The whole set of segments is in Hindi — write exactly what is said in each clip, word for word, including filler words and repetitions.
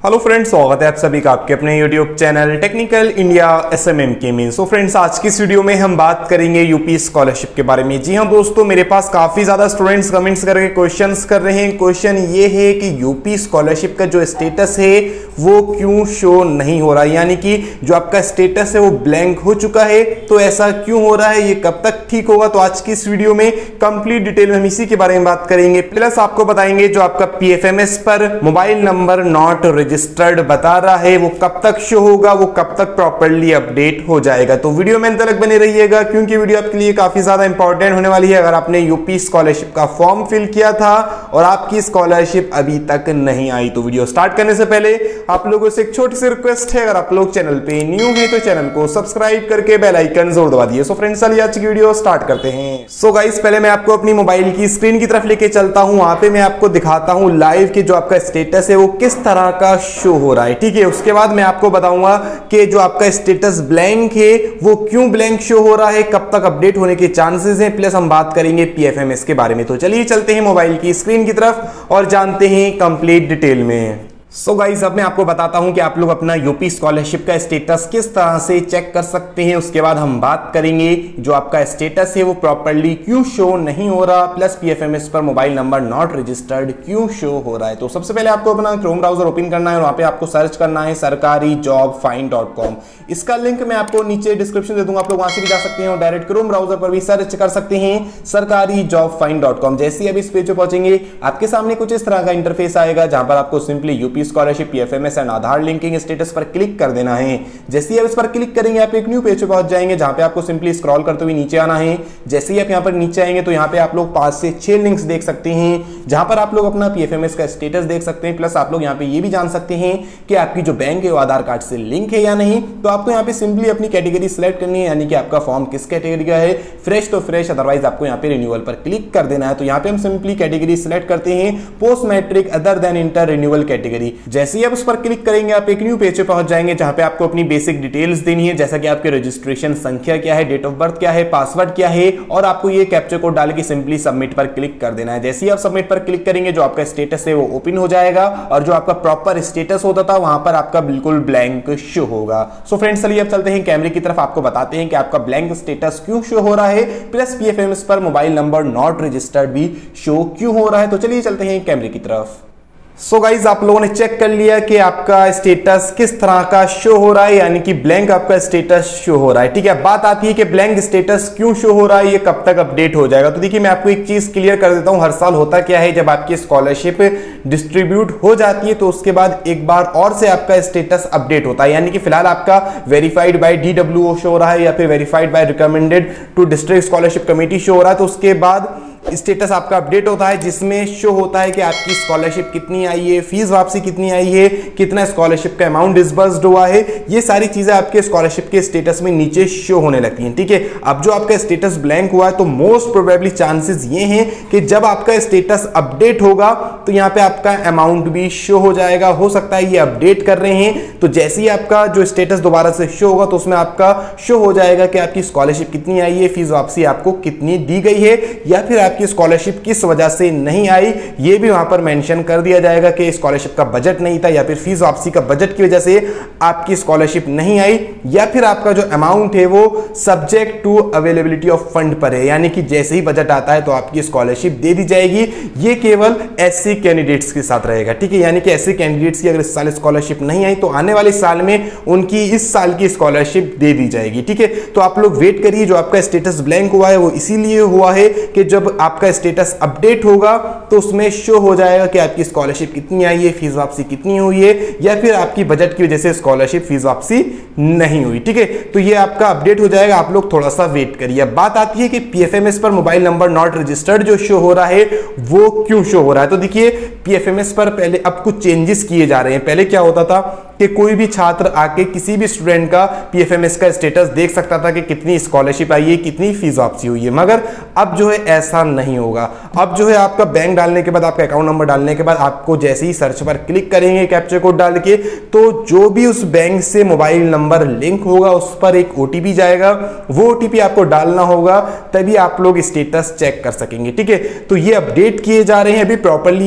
हेलो फ्रेंड्स, स्वागत है आप सभी का आपके अपने YouTube channel Technical India S M M के में। सो फ्रेंड्स, आज की इस वीडियो में हम बात करेंगे यूपी स्कॉलरशिप के बारे में। जी हाँ दोस्तों, मेरे पास काफी ज्यादा स्टूडेंट्स कमेंट्स करके क्वेश्चंस कर रहे हैं। क्वेश्चन ये है कि यूपी स्कॉलरशिप का जो स्टेटस है वो क्यों शो नहीं हो रहा है, यानी कि जो आपका स्टेटस है वो ब्लैंक हो चुका है। तो ऐसा क्यों हो रहा है, ये कब तक ठीक होगा, तो आज की इस वीडियो में कंप्लीट डिटेल में हम इसी के बारे में बात करेंगे। प्लस आपको बताएंगे जो आपका पी एफ एम एस पर मोबाइल नंबर नॉट रजिस्टर्ड बता रहा है वो कब तक शो होगा, वो कब तक प्रॉपर्ली अपडेट हो जाएगा। तो वीडियो में अंत तक बने रहिएगा, क्योंकि वीडियो आपके लिए काफी ज्यादा इंपॉर्टेंट होने वाली है। अगर आपने यूपी स्कॉलरशिप का फॉर्म फिल किया था और आपकी स्कॉलरशिप अभी तक नहीं आई, तो वीडियो स्टार्ट करने से पहले आप लोगों से एक छोटी सी रिक्वेस्ट है, अगर आप लोग चैनल पे न्यू हैं तो चैनल को सब्सक्राइब करके बेल आइकन जरूर दबा दिए। सो फ्रेंड्स, चलिए आज की वीडियो स्टार्ट करते हैं। सो गाइस, पहले मैं आपको अपनी मोबाइल की स्क्रीन की तरफ लेके चलता हूं। वहां पे मैं आपको दिखाता हूं लाइव कि जो आपका स्टेटस है वो किस तरह का शो हो रहा है, ठीक है। उसके बाद मैं आपको बताऊंगा कि जो आपका स्टेटस ब्लैंक है वो क्यों ब्लैंक शो हो रहा है, कब तक अपडेट होने के चांसेस हैं। प्लस हम बात करेंगे पी एफ एम एस के बारे में। तो चलिए चलते हैं मोबाइल की स्क्रीन की तरफ और जानते हैं कंप्लीट डिटेल में। सो गाइस, अब मैं आपको बताता हूं कि आप लोग अपना यूपी स्कॉलरशिप का स्टेटस किस तरह से चेक कर सकते हैं। उसके बाद हम बात करेंगे जो आपका स्टेटस है वो प्रॉपर्ली क्यों शो नहीं हो रहा, plus P F M S पर मोबाइल नंबर नॉट रजिस्टर्ड क्यों शो हो रहा है। तो सबसे पहले आपको अपना क्रोम ब्राउजर ओपन करना है और वहां पे आपको सर्च करना है Sarkari job find dot com. इसका लिंक मैं आपको नीचे डिस्क्रिप्शन दे दूंगा, आप लोग वहां से भी जा सकते हैं और डायरेक्ट क्रोम ब्राउजर पर भी सर्च कर सकते हैं सरकारी जॉब फाइंड डॉट कॉम। जैसे ही अब इस पेज पे पहुंचेंगे आपके सामने कुछ इस तरह का इंटरफेस आएगा, जहां पर आपको simply UP scholarship P F M S and Aadhaar linking status पर क्लिक कर देना है। जैसे ही आप इस पर क्लिक करेंगे आप एक न्यू पेज पे पहुंच जाएंगे, जहां पे आपको सिंपली स्क्रॉल करते हुए नीचे आना है। जैसे ही आप यहां पर नीचे आएंगे तो यहां पे आप लोग पांच से छह लिंक्स देख सकते हैं, जहां पर आप लोग अपना पी एफ एम एस का स्टेटस देख सकते हैं। प्लस आप लोग यहां पे ये भी जान सकते हैं कि आपकी जो बैंक है वो आधार कार्ड से लिंक है या नहीं। तो आपको यहां पे सिंपली अपनी कैटेगरी सिलेक्ट करनी है, यानी कि आपका फॉर्म किस कैटेगरी का है, फ्रेश तो फ्रेश, अदरवाइज आपको यहां पे रिन्यूअल पर क्लिक कर देना है। तो यहां पे हम सिंपली कैटेगरी सिलेक्ट करते हैं post matric other than inter renewal category. जैसे ही आप उस पर क्लिक करेंगे आप एक न्यू पेज पे पहुंच जाएंगे, जहां पे आपको अपनी बेसिक डिटेल्स देनी है, जैसा कि आपके रजिस्ट्रेशन संख्या क्या है, डेट ऑफ बर्थ क्या है, पासवर्ड क्या है, और आपको ये कैप्चा कोड डाल के सिंपली सबमिट पर क्लिक कर देना है। जैसे ही आप सबमिट पर क्लिक करेंगे जो आपका स्टेटस है वो ओपन हो जाएगा और जो आपका प्रॉपर स्टेटस होता था वहां पर आपका बिल्कुल ब्लैंक शो होगा। सो फ्रेंड्स, चलिए अब चलते हैं कैमरे की तरफ, आपको बताते हैं कि आपका ब्लैंक स्टेटस क्यों शो हो रहा है, plus P F M S पर मोबाइल नंबर नॉट रजिस्टर्ड भी शो क्यों हो रहा है। तो चलिए चलते हैं कैमरे की तरफ। सो so गाइज, आप लोगों ने चेक कर लिया कि आपका स्टेटस किस तरह का शो हो रहा है, यानी कि ब्लैंक आपका स्टेटस शो हो रहा है, ठीक है। बात आती है कि ब्लैंक स्टेटस क्यों शो हो रहा है, ये कब तक अपडेट हो जाएगा। तो देखिए, मैं आपको एक चीज क्लियर कर देता हूं। हर साल होता क्या है, जब आपकी स्कॉलरशिप डिस्ट्रीब्यूट हो जाती है तो उसके बाद एक बार और से आपका स्टेटस अपडेट होता है, यानी कि फिलहाल आपका verified by D W O show हो रहा है या फिर verified by recommended to district scholarship committee show हो रहा है। तो उसके बाद स्टेटस आपका अपडेट होता है, जिसमें शो होता है कि आपकी स्कॉलरशिप कितनी आई है, फीस वापसी कितनी आई है, कितना स्कॉलरशिप का अमाउंट डिसबर्स्ड हुआ है। ये सारी चीजें आपके स्कॉलरशिप के स्टेटस में नीचे शो होने लगती हैं, ठीक है। अब जो आपका स्टेटस ब्लैंक हुआ है तो मोस्ट प्रोबेबली चांसेस ये हैं कि जब आपका स्टेटस अपडेट होगा तो यहाँ पे आपका अमाउंट भी शो हो जाएगा। हो सकता है ये अपडेट कर रहे हैं तो जैसे ही आपका जो स्टेटस दोबारा से शो होगा तो उसमें आपका शो हो जाएगा कि आपकी स्कॉलरशिप कितनी आई है, फीस वापसी आपको कितनी दी गई है, या फिर आपकी स्कॉलरशिप किस वजह से नहीं आई ये भी वहां पर मेंशन कर दिया जाएगा कि स्कॉलरशिप का बजट नहीं था, या फिर फीस वापसी का बजट की वजह से आपकी स्कॉलरशिप नहीं आई, या फिर आपका जो अमाउंट है वो subject to availability of fund पर है, यानी कि जैसे ही बजट आता है तो आपकी स्कॉलरशिप दे दी जाएगी। ये केवल एससी कैंडिडेट्स के साथ रहेगा, ठीक है। यानी कि एससी कैंडिडेट्स की अगर इस साल स्कॉलरशिप नहीं आई तो आने वाले साल में उनकी इस साल की स्कॉलरशिप दे दी जाएगी, ठीक है। तो आप लोग वेट करिए। जो आपका स्टेटस ब्लैंक हुआ है वो इसीलिए हुआ है कि जब आपका स्टेटस अपडेट होगा तो उसमें शो हो जाएगा कि आपकी स्कॉलरशिप कितनी आई है, फीस वापसी कितनी हुई है, या फिर आपकी बजट की वजह से स्कॉलरशिप फीस वापसी नहीं हुई, ठीक है। तो ये आपका अपडेट हो जाएगा, आप लोग थोड़ा सा वेट करिए। अब बात आती है कि पी एफ एम एस पर मोबाइल नंबर नॉट रजिस्टर्ड जो शो हो रहा है वो क्यों शो हो रहा है। तो देखिए, पी एफ एम एस पर पहले अब कुछ चेंजेस किए जा रहे हैं। पहले क्या होता था कि कोई भी छात्र आके किसी भी स्टूडेंट का पी एफ एम एस का स्टेटस देख सकता था कि कितनी स्कॉलरशिप आई है, कितनी फीस वापसी हुई है, मगर अब जो है ऐसा नहीं होगा। अब जो है आपका बैंक डालने के बाद, आपका अकाउंट नंबर डालने के बाद आपको जैसे ही सर्च पर क्लिक करेंगे कैप्चा कोड डाल के, तो जो भी उस बैंक से मोबाइल नंबर लिंक होगा उस पर एक ओटीपी जाएगा। वो ओटीपी आपको डालना होगा, तभी आप लोग स्टेटस चेक कर सकेंगे, ठीक है। तो ये अपडेट किए जा रहे हैं, अभी प्रॉपर्ली ये अपडेट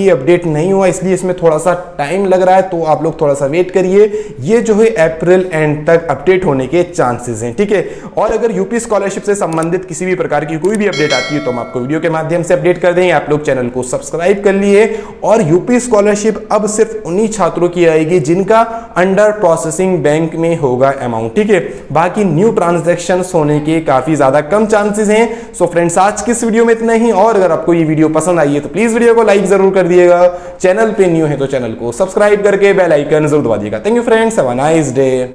अपडेट नहीं हुआ, इसलिए इसमें थोड़ा सा टाइम लग रहा है, तो आप लोग थोड़ा सा वेट करिए। ये जो है अप्रैल एंड तक अपडेट होने के चांसेस हैं, ठीक है। और अगर यूपी स्कॉलरशिप से संबंधित किसी भी प्रकार की कोई भी अपडेट आती है तो हम आपको वीडियो के माध्यम से अपडेट कर देंगे। आप लोग चैनल को सब्सक्राइब कर लिए। और यूपी स्कॉलरशिप अब सिर्फ उन्हीं छात्रों की आएगी जिनका अंडर प्रोसेसिंग बैंक में होगा अमाउंट, ठीक है। बाकी न्यू ट्रांजैक्शन होने के काफी ज्यादा कम चांसेस हैं। सो फ्रेंड्स, आज की इस वीडियो में इतना ही। और अगर आपको ये वीडियो पसंद आई है तो प्लीज वीडियो को लाइक जरूर कर दिएगा। चैनल पे न्यू है तो चैनल को सब्सक्राइब करके बेल आइकन जरूर दबा दिएगा। Thank you friends, have a nice day.